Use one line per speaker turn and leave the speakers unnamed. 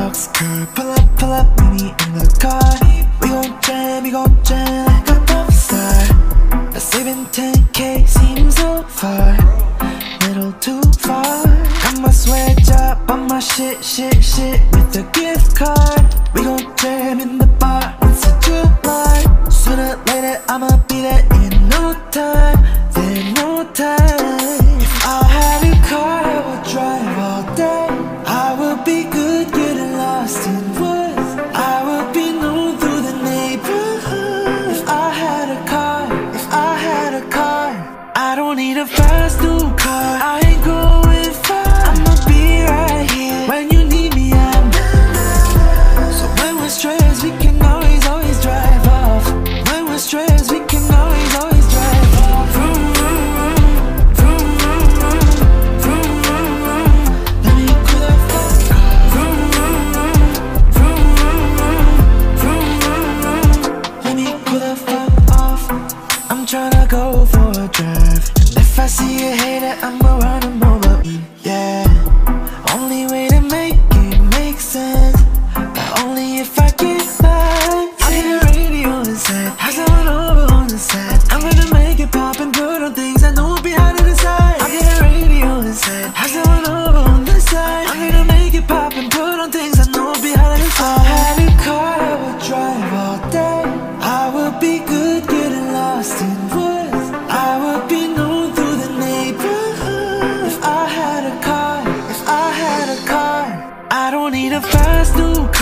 WHITEBOXCAR. Pull up, meet me in the car. We gon' jam like a pop star. Saving 10K seems so far, little too far. Got my swag up on my shit with a gift card. We gon' jam in the bar once in July. Sooner or later I'ma be there in no time, then no time. If I had a car I would drive all day. I would be good getting lost in woods. I would be known through the neighborhood. If I had a car, I don't need a fast new car. I ain't going far, I'ma be right here. When you need me, I'm there. So when we're stressed, we can always drive off. When we're stressed, we can always drive off. Vroom, vroom, vroom, vroom, vroom, vroom. Let me cool the fuck off. Vroom, vroom, vroom, vroom. Let me cool the fuck off. I'm tryna go for a drive. If I see a hater, I'ma run him over, yeah. Only way to make it make sense, but only if I get mine. I need a radio inside, have someone over on the side. I'm gonna make it pop and put on things I know behind the side. I get a radio inside, have someone over on the side. I'm gonna make it pop and put on things I know behind the side. If I had a car, I would drive all day. I would be good getting lost in woods. I would be known through the neighborhood. If I had a car, I don't need a fast new car.